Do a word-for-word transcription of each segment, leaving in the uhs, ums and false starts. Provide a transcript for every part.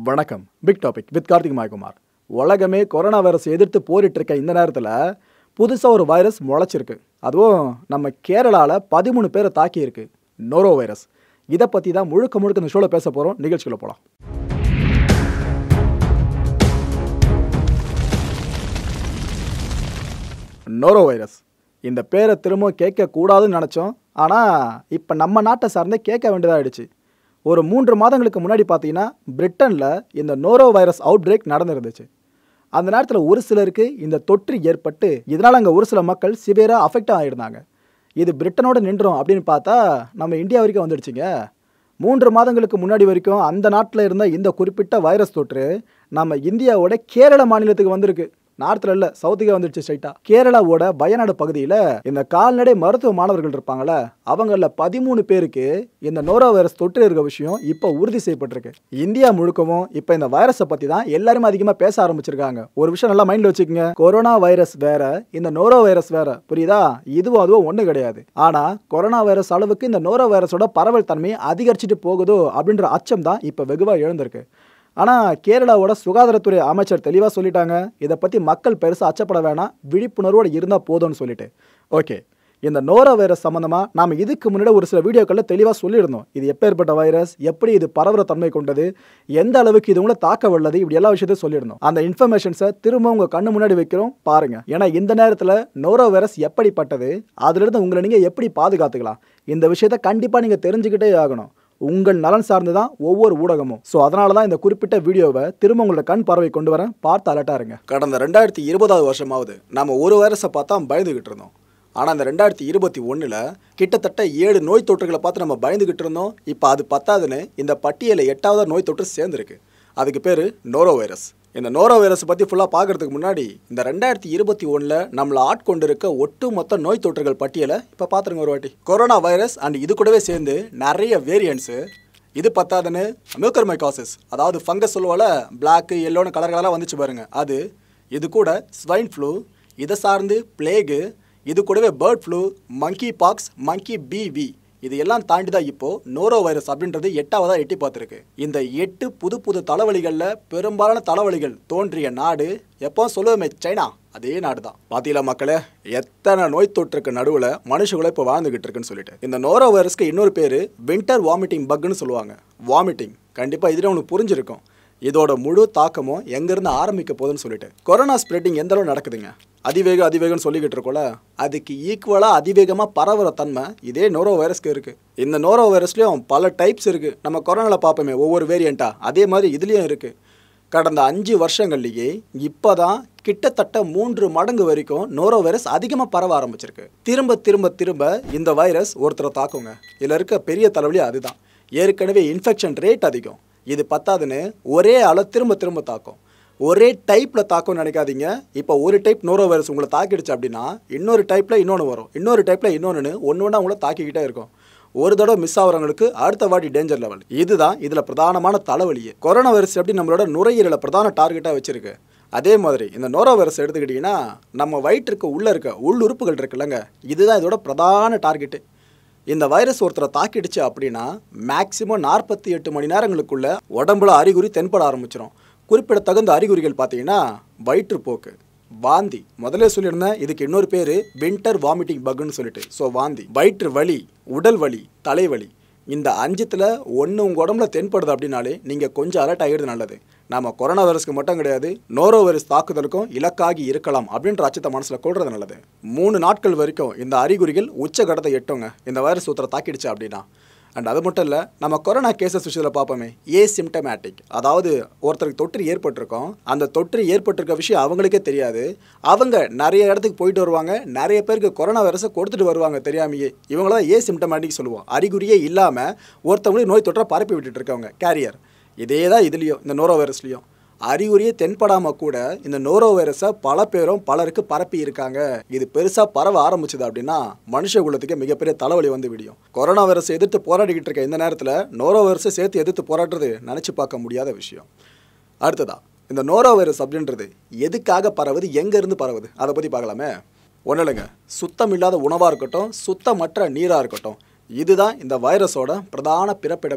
வணக்கம். Big topic with Karthik Mayakumar. உலகமே corona virus எதிர்த்து போரிட்டு இருக்க இந்த நேரத்தில் புதுசாக ஒரு வைரஸ் முளைச்சிருக்கு. அதுவும் நம்ம கேரளாவில் பதிமூணு பேரை தாக்கியிருக்கு. நோரோ வைரஸ். இதை பற்றி தான் முழுக்க முழுக்க இந்த ஷோவில் பேச போகிறோம். நிகழ்ச்சிக்குள்ள போகலாம். நோரோ வைரஸ் இந்த பேரை திரும்ப கேட்கக்கூடாதுன்னு நினச்சோம். ஆனால் இப்போ நம்ம நாட்டை சார்ந்தே கேட்க வேண்டியதாகிடுச்சு. ஒரு மூன்று மாதங்களுக்கு முன்னாடி பார்த்தீங்கன்னா பிரிட்டனில் இந்த நோரோ வைரஸ் அவுட் பிரேக் நடந்துருந்துச்சு. அந்த நேரத்தில் ஒரு சிலருக்கு இந்த தொற்று ஏற்பட்டு இதனால் அங்கே ஒரு சில மக்கள் சிவியராக அஃபெக்ட் ஆகியிருந்தாங்க. இது பிரிட்டனோட நின்றோம் அப்படின்னு பார்த்தா நம்ம இந்தியா வரைக்கும் வந்துடுச்சுங்க. மூன்று மாதங்களுக்கு முன்னாடி வரைக்கும் அந்த நாட்டில் இருந்த இந்த குறிப்பிட்ட வைரஸ் தொற்று நம்ம இந்தியாவோட கேரள மாநிலத்துக்கு வந்திருக்கு. நார்த்தில் இல்லை, சவுத்துக்கே வந்துடுச்சு ஸ்ட்ரைட்டாக. கேரளாவோட வயநாடு பகுதியில் இந்த கால்நடை மருத்துவ மாணவர்கள் இருப்பாங்களே, அவங்களில் பதிமூணு பேருக்கு இந்த நோரோ வைரஸ் தொற்று இருக்க விஷயம் இப்போ உறுதி செய்யப்பட்டிருக்கு. இந்தியா முழுக்கவும் இப்போ இந்த வைரஸை பற்றி தான் எல்லாருமே அதிகமாக பேச ஆரம்பிச்சிருக்காங்க. ஒரு விஷயம் நல்லா மைண்டில் வச்சுக்கோங்க, கொரோனா வைரஸ் வேற, இந்த நோரோ வைரஸ் வேற. புரியுதா? இதுவும் அதுவும் ஒன்றும் கிடையாது. ஆனால் கொரோனா வைரஸ் அளவுக்கு இந்த நோரோ வைரஸோட பரவல் தன்மையை அதிகரிச்சுட்டு போகுதோ அப்படின்ற அச்சம் தான் இப்போ வெகுவாக எழுந்திருக்கு. ஆனால் கேரளாவோட சுகாதாரத்துறை அமைச்சர் தெளிவாக சொல்லிட்டாங்க, இதை பற்றி மக்கள் பெருசாக அச்சப்பட வேணாம், விழிப்புணர்வோடு இருந்தால் போதும்னு சொல்லிட்டு. ஓகே, இந்த நோரோ வைரஸ் சம்மந்தமாக நாம் இதுக்கு முன்னாடி ஒரு சில வீடியோக்களில் தெளிவாக சொல்லியிருந்தோம். இது எப்பேற்பட்ட வைரஸ், எப்படி இது பரவுற தன்மை கொண்டது, எந்த அளவுக்கு இது உங்களை தாக்க வல்லது, இப்படி எல்லா விஷயத்தையும் சொல்லியிருந்தோம். அந்த இன்ஃபர்மேஷன்ஸை திரும்ப உங்கள் கண்ணு முன்னாடி வைக்கிறோம் பாருங்க. ஏன்னா இந்த நேரத்தில் நோரோ வைரஸ் எப்படிப்பட்டது, அதிலிருந்து உங்களை நீங்கள் எப்படி பாதுகாத்துக்கலாம், இந்த விஷயத்தை கண்டிப்பாக நீங்கள் தெரிஞ்சுக்கிட்டே ஆகணும். உங்கள் நலன் சார்ந்து தான் ஒவ்வொரு ஊடகமும். ஸோ அதனால தான் இந்த குறிப்பிட்ட வீடியோவை திரும்ப உங்களோட கண் பார்வை கொண்டு வரேன். பார்த்து அலர்ட்டாக இருங்க. கடந்த ரெண்டாயிரத்தி இருபதாவது வருஷமாவது நம்ம ஒரு வைரஸை பார்த்தா பயந்துகிட்டு இருந்தோம். ஆனால் இந்த ரெண்டாயிரத்தி இருபத்தி ஒன்றில் கிட்டத்தட்ட ஏழு நோய் தொற்றுகளை பார்த்து நம்ம பயந்துகிட்டு இருந்தோம். இப்போ அது பத்தாதுன்னு இந்த பட்டியலில் எட்டாவது நோய் தொற்று சேர்ந்துருக்கு. அதுக்கு பேர் நோரோ வைரஸ். இந்த நோரோ வைரஸை பற்றி ஃபுல்லாக பார்க்கறதுக்கு முன்னாடி இந்த ரெண்டாயிரத்தி இருபத்தி ஒன்றில் நம்மளை ஆட்கொண்டு இருக்க ஒட்டு மொத்த நோய் தொற்றுகள் பட்டியலை இப்போ பார்த்துருங்க ஒரு வாட்டி. கொரோனா வைரஸ் அண்ட் இது கூடவே சேர்ந்து நிறைய வேரியன்ட்ஸு. இது பத்தாதுன்னு மியூக்கர்மைகாசிஸ், அதாவது ஃபங்கஸ் சொல்லுவால, பிளாக்கு எல்லோன்னு கலர் கலராக வந்துச்சு பாருங்க, அது. இது கூட ஸ்வைன் ஃப்ளூ, இதை சார்ந்து பிளேகு, இது கூடவே bird flu, monkey pox, monkey பிவி, இது எல்லாம் தாண்டி தான் இப்போ நோரோ வைரஸ் அப்படின்றது எட்டாவதாக எட்டி பார்த்துருக்கு. இந்த எட்டு புது புது தலைவலிகளில் பெரும்பாலான தலைவலிகள் தோன்றிய நாடு எப்போ சொல்லுவோமே, சைனா. அதே நாடு தான். பார்த்தீங்களா மக்களே, எத்தனை நோய் தொற்றுக்கு நடுவில் மனுஷங்களை இப்போ வாழ்ந்துகிட்டு இருக்குன்னு சொல்லிட்டு. இந்த நோரோ வைரஸ்க்கு இன்னொரு பேர் வின்டர் வாமிட்டிங் பக்னு சொல்லுவாங்க. வாமிட்டிங் கண்டிப்பாக இதில் உனக்கு புரிஞ்சிருக்கும். இதோட முழு தாக்கமும் எங்கேருந்து ஆரம்பிக்க போகுதுன்னு சொல்லிட்டு. கொரோனா ஸ்ப்ரெட்டிங் எந்த அளவு நடக்குதுங்க, அதிவேகம் அதிவேகம்னு சொல்லிக்கிட்டு இருக்கோல, அதுக்கு ஈக்குவலாக அதிவேகமாக பரவுற தன்மை இதே நோரோ வைரஸ்க்கு இருக்குது. இந்த நோரோ வைரஸ்லேயும் பல டைப்ஸ் இருக்குது. நம்ம கொரோனாவில் பார்ப்போமே ஒவ்வொரு வேரியண்ட்டாக, அதே மாதிரி இதுலேயும் இருக்குது. கடந்த அஞ்சு வருஷங்கள்லேயே இப்போ தான் கிட்டத்தட்ட மூன்று மடங்கு வரைக்கும் நோரோ வைரஸ் அதிகமாக பரவ ஆரம்பிச்சிருக்கு. திரும்ப திரும்ப திரும்ப இந்த வைரஸ் ஒருத்தரை தாக்குங்க. இதில் இருக்க பெரிய தலைவலி அதுதான். ஏற்கனவே இன்ஃபெக்ஷன் ரேட் அதிகம். இது பத்தாதுன்னு ஒரே ஆளை திரும்ப திரும்ப தாக்கும். ஒரே டைப்பில் தாக்கும்னு நினைக்காதீங்க. இப்போ ஒரு டைப் நோரோ வைரஸ் உங்களை தாக்கிடுச்சு அப்படின்னா இன்னொரு டைப்பில் இன்னொன்று வரும், இன்னொரு டைப்பில் இன்னொன்று, ஒன்று ஒன்றா உங்களை தாக்கிக்கிட்டே இருக்கும். ஒரு தடவை மிஸ் ஆகிறவங்களுக்கு அடுத்த வாட்டி டேஞ்சர் லெவல். இதுதான் இதில் பிரதானமான தலைவலியே. கொரோனா வைரஸ் எப்படி நம்மளோட நுரையீரலை பிரதான டார்கெட்டாக வச்சிருக்கு, அதே மாதிரி இந்த நோரோ வைரஸ் எடுத்துக்கிட்டிங்கன்னா நம்ம வயிற்றுக்கு உள்ளே இருக்க உள்ளுறுப்புகள் இருக்குல்லங்க, இதுதான் இதோட பிரதான டார்கெட்டு. இந்த வைரஸ் ஒருத்தரை தாக்கிடுச்சு அப்படின்னா மேக்சிமம் நாற்பத்தி எட்டு மணி நேரங்களுக்குள்ள உடம்புல அறிகுறி தென்பட ஆரம்பிச்சிடும். குறிப்பிடத்தகுந்த அறிகுறிகள் பார்த்தீங்கன்னா வயிற்றுப்போக்கு, வாந்தி. முதல்ல சொல்லியிருந்தேன், இதுக்கு இன்னொரு பேர் வின்டர் வாமிட்டிங் பக்னு சொல்லிட்டு. ஸோ வாந்தி, வயிற்று வலி, உடல் வலி, தலைவலி, இந்த அஞ்சுத்தில் ஒன்று உங்கள் உடம்புல தென்படுது அப்படின்னாலே நீங்கள் கொஞ்சம் அலர்ட் ஆகிடுது நல்லது. நம்ம கொரோனா வைரஸ்க்கு மட்டும் கிடையாது, நோரோ வைரஸ் தாக்குதலுக்கும் இலக்காகி இருக்கலாம் அப்படின்ற அச்சத்தை மனசில் கொள்வது நல்லது. மூணு நாட்கள் வரைக்கும் இந்த அறிகுறிகள் உச்சகட்டத்தை எட்டுங்க இந்த வைரஸ் ஒருத்தரை தாக்கிடுச்சு அப்படின்னா. அண்ட் அது மட்டும் இல்லை, நம்ம கொரோனா கேசஸ் விஷயத்தில் பார்ப்போமே, ஏசிம்டமேட்டிக், அதாவது ஒருத்தருக்கு தொற்று ஏற்பட்டிருக்கோம், அந்த தொற்று ஏற்பட்டிருக்க விஷயம் அவங்களுக்கே தெரியாது. அவங்க நிறைய இடத்துக்கு போயிட்டு வருவாங்க, நிறைய பேருக்கு கொரோனா வைரஸை கொடுத்துட்டு வருவாங்க தெரியாமையே. இவங்கள தான் ஏசிம்டமேட்டிக் சொல்லுவோம். அறிகுறியே இல்லாமல் ஒருத்தவங்களையும் நோய் தொற்றை பரப்பி விட்டுட்டு இருக்கவங்க, கேரியர். இதே தான் இதுலேயும், இந்த நோரோ வைரஸ்லையும் அறிகுறியே தென்படாமல் கூட இந்த நோரோ வைரஸை பல பேரும் பலருக்கு பரப்பி இருக்காங்க. இது பெருசாக பரவ ஆரம்பிச்சது அப்படின்னா மனுஷ குலத்துக்கு மிகப்பெரிய தலைவலி வந்து விடியும். கொரோனா வைரஸை எதிர்த்து போராடிக்கிட்டு இருக்க இந்த நேரத்தில் நோரோ வைரஸை சேர்த்து எதிர்த்து போராடுறது நினச்சி பார்க்க முடியாத விஷயம். அடுத்ததா, இந்த நோரோ வைரஸ் அப்படின்றது எதுக்காக பரவுது, எங்கேருந்து பரவுது, அதை பற்றி பார்க்கலாமே. ஒன்றும் இல்லைங்க, சுத்தம் இல்லாத உணவாக இருக்கட்டும், சுத்தமற்ற நீராக இருக்கட்டும், இதுதான் இந்த வைரஸோட பிரதான பிறப்பிடமே.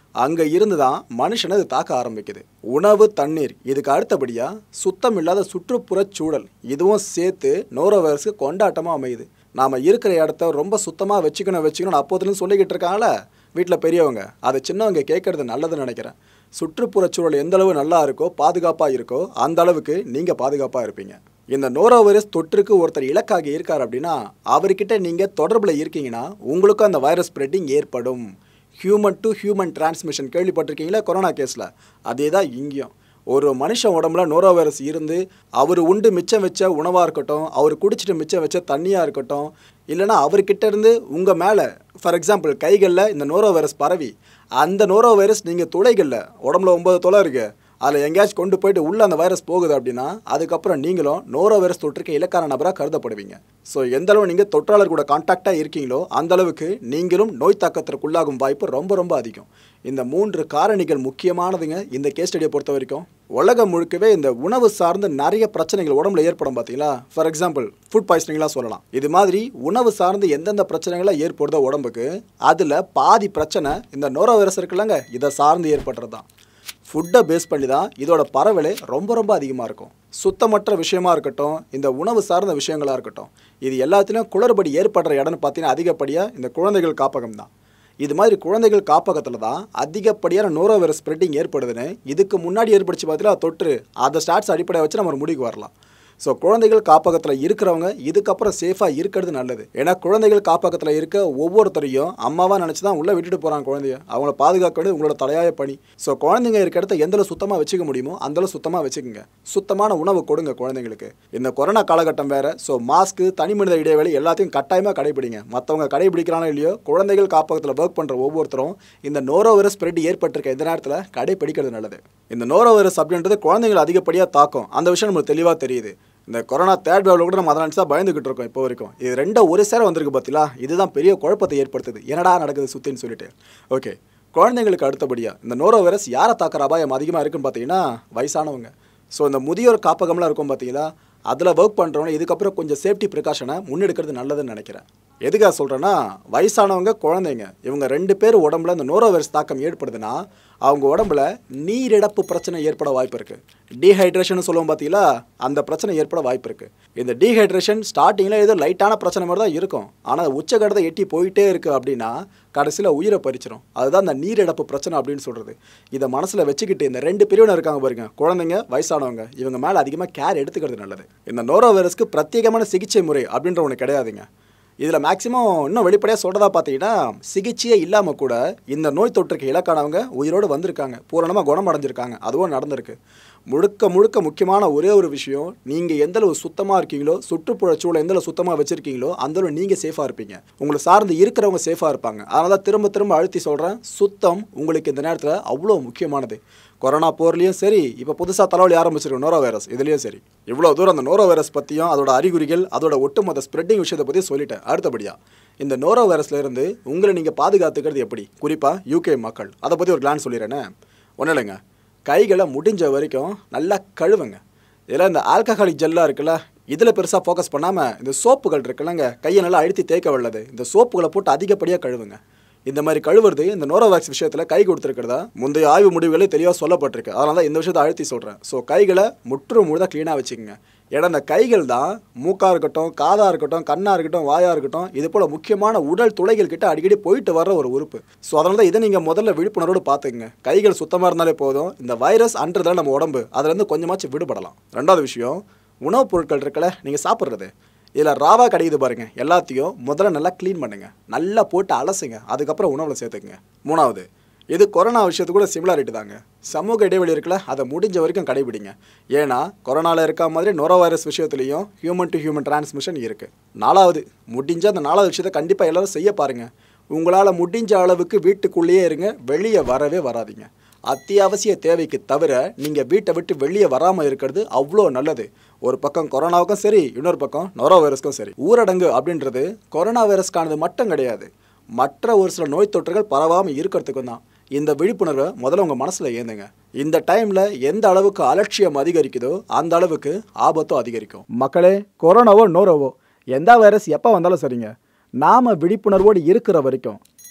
அங்கே இருந்து தான் மனுஷனை இது தாக்க ஆரம்பிக்குது. உணவு, தண்ணீர், இதுக்கு அடுத்தபடியாக சுத்தம் இல்லாத சுற்றுப்புறச் சூழல், இதுவும் சேர்த்து நோரோ வைரஸ்க்கு கொண்டாட்டமாக அமையுது. நாம் இருக்கிற இடத்த ரொம்ப சுத்தமாக வச்சுக்கணும் வச்சுக்கணும்னு அப்போதுலேருந்து சொல்லிக்கிட்டு இருக்காங்களே வீட்டில் பெரியவங்க, அதை சின்னவங்க கேட்குறது நல்லதுன்னு நினைக்கிறேன். சுற்றுப்புறச் சூழல் எந்தளவு நல்லா இருக்கோ, பாதுகாப்பாக இருக்கோ, அந்த அளவுக்கு நீங்கள் பாதுகாப்பாக இருப்பீங்க. இந்த நோரோ வைரஸ் தொற்றுக்கு ஒருத்தர் இலக்காகி இருக்கார் அப்படின்னா அவர்கிட்ட நீங்கள் தொடர்பில் இருக்கீங்கன்னா உங்களுக்கும் அந்த வைரஸ் ஸ்ப்ரெட்டிங் ஏற்படும். ஹியூமன் டு ஹியூமன் டிரான்ஸ்மிஷன் கேள்விப்பட்டிருக்கீங்களா கொரோனா கேஸில்? அதே தான் இங்கேயும். ஒரு மனுஷன் உடம்புல நோரோ வைரஸ் இருந்து அவர் உண்டு மிச்சம் வச்ச உணவாக இருக்கட்டும், அவர் குடிச்சிட்டு மிச்சம் வச்ச தண்ணியாக இருக்கட்டும், இல்லைனா அவர்கிட்ட இருந்து உங்கள் மேலே ஃபார் எக்ஸாம்பிள் கைகளில் இந்த நோரோ வைரஸ் பரவி அந்த நோரோ வைரஸ் நீங்கள் துளைகளில் உடம்புல ஒம்பது தொலை இருக்குது அதில் எங்கேயாச்சும் கொண்டு போயிட்டு உள்ளே அந்த வைரஸ் போகுது அப்படின்னா அதுக்கப்புறம் நீங்களும் நோரோ வைரஸ் தொற்றுக்கு இலக்கான நபராக கருதப்படுவீங்க. ஸோ எந்தளவு நீங்கள் தொற்றாளர் கூட கான்டாக்டாக இருக்கீங்களோ அந்த அளவுக்கு நீங்களும் நோய் தாக்கத்திற்குள்ளாகும் வாய்ப்பு ரொம்ப ரொம்ப அதிகம். இந்த மூன்று காரணிகள் முக்கியமானதுங்க இந்த கேஸ் ஸ்டடியை பொறுத்த வரைக்கும். உலகம் முழுக்கவே இந்த உணவு சார்ந்து நிறைய பிரச்சனைகள் உடம்புல ஏற்படும் பார்த்தீங்களா? ஃபார் எக்ஸாம்பிள் ஃபுட் பாய்சனிங்லாம் சொல்லலாம். இது மாதிரி உணவு சார்ந்து எந்தெந்த பிரச்சனைகளாக ஏற்படுதோ உடம்புக்கு அதில் பாதி பிரச்சனை இந்த நோரோ வைரஸ் இருக்குல்லங்க, இதை சார்ந்து ஏற்படுறது தான். ஃபுட்டை பேஸ் பண்ணி தான் இதோட பரவலே ரொம்ப ரொம்ப அதிகமாக இருக்கும். சுத்தமற்ற விஷயமா இருக்கட்டும், இந்த உணவு சார்ந்த விஷயங்களாக இருக்கட்டும், இது எல்லாத்துலேயும் குளறுபடி ஏற்படுற இடம்னு பார்த்தீங்கன்னா அதிகப்படியாக இந்த குழந்தைகள் காப்பகம் தான். இது மாதிரி குழந்தைகள் காப்பகத்தில் தான் அதிகப்படியான நோரோ வைரஸ் ஸ்ப்ரெட்டிங் ஏற்படுதுன்னு இதுக்கு முன்னாடி ஏற்படுச்சு பார்த்தீங்கன்னா தொற்று, அதை ஸ்டாட்ஸ் அடிப்படையை வச்சு நம்ம ஒரு முடிவுக்கு வரலாம். ஸோ குழந்தைகள் காப்பகத்தில் இருக்கிறவங்க இதுக்கப்புறம் சேஃபாக இருக்கிறது நல்லது. ஏன்னா குழந்தைகள் காப்பகத்தில் இருக்க ஒவ்வொருத்தரையும் அம்மாவாக நினச்சி தான் உள்ளே விட்டுட்டு போகிறாங்க குழந்தைய. அவங்கள பாதுகாக்க வேண்டியது உங்களோட தலையாய பணி. ஸோ குழந்தைங்க இருக்க இடத்த எந்தளவு சுத்தமாக வச்சுக்க முடியுமோ அந்தளவு சுத்தமாக வச்சுக்கோங்க. சுத்தமான உணவு கொடுங்க குழந்தைங்களுக்கு. இந்த கொரோனா காலகட்டம் வேறு. ஸோ மாஸ்க்கு, தனி மனித இடைவெளி எல்லாத்தையும் கட்டாயமாக கடைபிடிங்க. மற்றவங்க கடைபிடிக்கிறானோ இல்லையோ குழந்தைகள் காப்பகத்தில் ஒர்க் பண்ணுற ஒவ்வொருத்தரும் இந்த நோரோ வைரஸ் ஸ்ப்ரெட் ஏற்பட்டிருக்க இந்த நேரத்தில் கடைபிடிக்கிறது நல்லது. இந்த நோரோ வைரஸ் அப்படின்றது குழந்தைங்களை அதிகப்படியாக தாக்கும், அந்த விஷயம் நம்மளுக்கு தெளிவாக தெரியுது. இந்த கொரோனா தேர்ட் வேவ்ல கூட நம்ம அதை நினச்சா பயந்துக்கிட்டு இருக்கோம் இப்போ வரைக்கும். இது ரெண்டும் ஒரு சேர வந்திருக்கு பார்த்தீங்களா? இதுதான் பெரிய குழப்பத்தை ஏற்படுத்துது. என்னடா நடக்குது சுற்றின்னு சொல்லிட்டு. ஓகே, குழந்தைங்களுக்கு அடுத்தபடியாக இந்த நோரோ வைரஸ் யாரை தாக்குற அபாயம் அதிகமாக இருக்குன்னு பார்த்தீங்கன்னா வயசானவங்க. ஸோ இந்த முதியோர் காப்பகம்லாம் இருக்கும் பார்த்தீங்களா, அதில் ஒர்க் பண்ணுறவங்க இதுக்கப்புறம் கொஞ்சம் சேஃப்டி ப்ரிகாஷனை முன்னெடுக்கிறது நல்லதுன்னு நினைக்கிறேன். எதுக்காக சொல்கிறேன்னா வயசானவங்க, குழந்தைங்க, இவங்க ரெண்டு பேர் உடம்புல இந்த நோரோ வைரஸ் தாக்கம் ஏற்படுதுன்னா அவங்க உடம்புல நீரிழப்பு பிரச்சனை ஏற்பட வாய்ப்பு இருக்குது. டீஹைட்ரேஷன் சொல்லுவோம் பார்த்தீங்களா, அந்த பிரச்சனை ஏற்பட வாய்ப்பு இருக்குது. இந்த டீஹைட்ரேஷன் ஸ்டார்டிங்கில் ஏதோ லைட்டான பிரச்சனை மாதிரி தான் இருக்கும், ஆனால் உச்சகடத்தை எட்டி போயிட்டே இருக்குது அப்படின்னா கடைசியில் உயிரை பறிச்சிடும். அதுதான் இந்த நீரிழப்பு பிரச்சனை அப்படின்னு சொல்கிறது. இதை மனசில் வச்சுக்கிட்டு இந்த ரெண்டு பிரிவினர் இருக்காங்க பாருங்க, குழந்தைங்க, வயசானவங்க, இவங்க மேலே அதிகமாக கேர் எடுத்துக்கிறது நல்லது. இந்த நோரோ வைரஸ்க்கு பிரத்யேகமான சிகிச்சை முறை அப்படின்ற ஒன்று கிடையாதுங்க. இதில் மேக்ஸிமம் இன்னும் வெளிப்படையாக சொல்கிறதா பார்த்தீங்கன்னா சிகிச்சையே இல்லாமல் கூட இந்த நோய் தொற்றுக்கு இலக்கானவங்க உயிரோடு வந்திருக்காங்க, பூரணமாக குணமடைஞ்சிருக்காங்க, அதுவும் நடந்திருக்கு. முழுக்க முழுக்க முக்கியமான ஒரே ஒரு விஷயம், நீங்கள் எந்தளவு சுத்தமாக இருக்கீங்களோ, சுற்றுப்புற சூழல் எந்தளவு சுத்தமாக வச்சுருக்கீங்களோ அந்தளவு நீங்கள் சேஃபாக இருப்பீங்க, உங்களை சார்ந்து இருக்கிறவங்க சேஃபாக இருப்பாங்க. அதனால தான் திரும்ப திரும்ப அழுத்தி சொல்கிறேன், சுத்தம் உங்களுக்கு இந்த நேரத்தில் அவ்வளோ முக்கியமானது. கொரோனா போர்லேயும் சரி, இப்போ புதுசாக தலைவலி ஆரம்பிச்சிருக்கு நோரோ வைரஸ், இதுலேயும் சரி. இவ்வளோ தூரம் அந்த நோரோ வைரஸ் பற்றியும் அதோட அறிகுறிகள், அதோட ஒட்டுமொத்த ஸ்ப்ரெட்டிங் விஷயத்தை பற்றி சொல்லிட்டேன். அடுத்தபடியாக இந்த நோரோ வைரஸ்லேருந்து உங்களை நீங்கள் பாதுகாத்துக்கிறது எப்படி, குறிப்பாக யூகே மக்கள், அதை பற்றி ஒரு கிளான் சொல்லிடுறேனே. ஒன்றும் இல்லைங்க, கைகளை முடிஞ்ச வரைக்கும் நல்லா கழுவுங்க. இதில் இந்த ஆல்கஹாலிக் ஜெல்லாக இருக்குல்ல, இதில் பெருசாக ஃபோக்கஸ் பண்ணாமல் இந்த சோப்புகள் இருக்குல்லங்க, கையை நல்லா அழுத்தி தேய்க்க உள்ளது, இந்த சோப்புகளை போட்டு அதிகப்படியாக கழுவுங்க. இந்த மாதிரி கழுவுறது இந்த நோரோவேக்ஸ் விஷயத்தில் கை கொடுத்துருக்கிறதா முந்தைய ஆய்வு முடிவுகளே தெளிவாக சொல்லப்பட்டிருக்கு. அதனால தான் இந்த விஷயத்தை அழுத்தி சொல்கிறேன். ஸோ கைகளை முற்றும் முழுதாக க்ளீனாக வச்சுக்கோங்க. ஏன்னா இந்த கைகள் தான் மூக்காக இருக்கட்டும், காதாக இருக்கட்டும், கண்ணாக இருக்கட்டும், வாயாக இருக்கட்டும், இது போல் முக்கியமான உடல் துளைகள் கிட்ட அடிக்கடி போயிட்டு வர ஒரு உறுப்பு. ஸோ அதனால தான் இதை நீங்கள் முதல்ல விழிப்புணர்வோடு பார்த்துக்குங்க. கைகள் சுத்தமாக இருந்தாலே போதும், இந்த வைரஸ் அன்றதால் நம்ம உடம்பு அதுலேருந்து கொஞ்சமாச்சும் விடுபடலாம். ரெண்டாவது விஷயம், உணவுப் பொருட்கள் இருக்கல நீங்கள் சாப்பிட்றது, இதில் ராவா கிடைக்குது பாருங்கள், எல்லாத்தையும் முதல்ல நல்லா க்ளீன் பண்ணுங்கள், நல்லா போட்டு அலசுங்க, அதுக்கப்புறம் உணவில் சேர்த்துக்குங்க. மூணாவது, இது கொரோனா விஷயத்து கூட சிமிலாரிட்டி தாங்க. சமூக இடைவெளி இருக்குல்ல, அதை முடிஞ்ச வரைக்கும் கடைபிடிங்க. ஏன்னா கொரோனாவில் இருக்க மாதிரி நோரோ வைரஸ் விஷயத்துலையும் ஹியூமன் டு ஹியூமன் டிரான்ஸ்மிஷன் இருக்குது. நாலாவது, முடிஞ்ச அந்த நாலாவது விஷயத்தை கண்டிப்பாக எல்லோரும் செய்ய பாருங்கள். உங்களால் முடிஞ்ச அளவுக்கு வீட்டுக்குள்ளேயே இருங்க, வெளியே வரவே வராதிங்க. அத்தியாவசிய தேவைக்கு தவிர நீங்கள் வீட்டை விட்டு வெளியே வராமல் இருக்கிறது அவ்வளோ நல்லது. ஒரு பக்கம் கொரோனாவுக்கும் சரி, இன்னொரு பக்கம் நோரோ வைரஸ்க்கும் சரி. ஊரடங்கு அப்படின்றது கொரோனா வைரஸ்க்கானது மட்டும் கிடையாது, மற்ற ஒரு சில நோய் தொற்றுகள் பரவாமல் இருக்கிறதுக்கும் தான். இந்த விழிப்புணர்வை முதல்ல உங்கள் மனசில் ஏந்துங்க. இந்த டைமில் எந்த அளவுக்கு அலட்சியம் அதிகரிக்குதோ அந்த அளவுக்கு ஆபத்தும் அதிகரிக்கும். மக்களே, கொரோனாவோ நோரோவோ எந்த வைரஸ் எப்போ வந்தாலும் சரிங்க, நாம் விழிப்புணர்வோடு இருக்கிற வரைக்கும்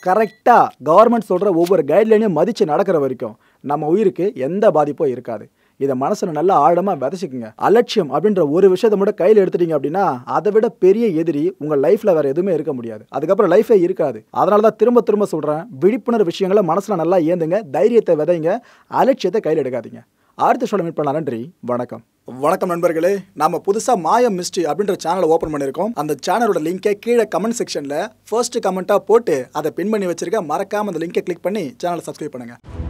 கரெக்டாக கவர்மெண்ட் சொல்கிற ஒவ்வொரு கைட்லைனையும் மதித்து நடக்கிற வரைக்கும் நம்ம உயிருக்கு எந்த பாதிப்பும் இருக்காது. இதை மனசில் நல்லா ஆழமாக விதைச்சிக்குங்க. அலட்சியம் அப்படின்ற ஒரு விஷயத்தை மட்டும் கையில் எடுத்துட்டீங்க அப்படின்னா அதை விட பெரிய எதிரி உங்கள் லைஃப்பில் வேறு எதுவுமே இருக்க முடியாது. அதுக்கப்புறம் லைஃபே இருக்காது. அதனால தான் திரும்ப திரும்ப சொல்கிறேன், விழிப்புணர்வு விஷயங்களை மனசில் நல்லா ஏந்துங்க, தைரியத்தை விதைங்க, அலட்சியத்தை கையில் எடுக்காதீங்க. அடுத்த ஷோல மீட் பண்ணலாம். நன்றி, வணக்கம். வணக்கம் நண்பர்களே, நம்ம புதுசாக மாயம் மிஸ்ட்ரி அப்படின்ற சேனலை ஓப்பன் பண்ணியிருக்கோம். அந்த சேனலோட லிங்கை கீழே கமெண்ட் செக்ஷனில் ஃபர்ஸ்ட் கமெண்ட்டாக போட்டு அதை பின் பண்ணி வச்சிருக்க. மறக்காமல் அந்த லிங்கை கிளிக் பண்ணி சேனலை சப்ஸ்கிரைப் பண்ணுங்கள்.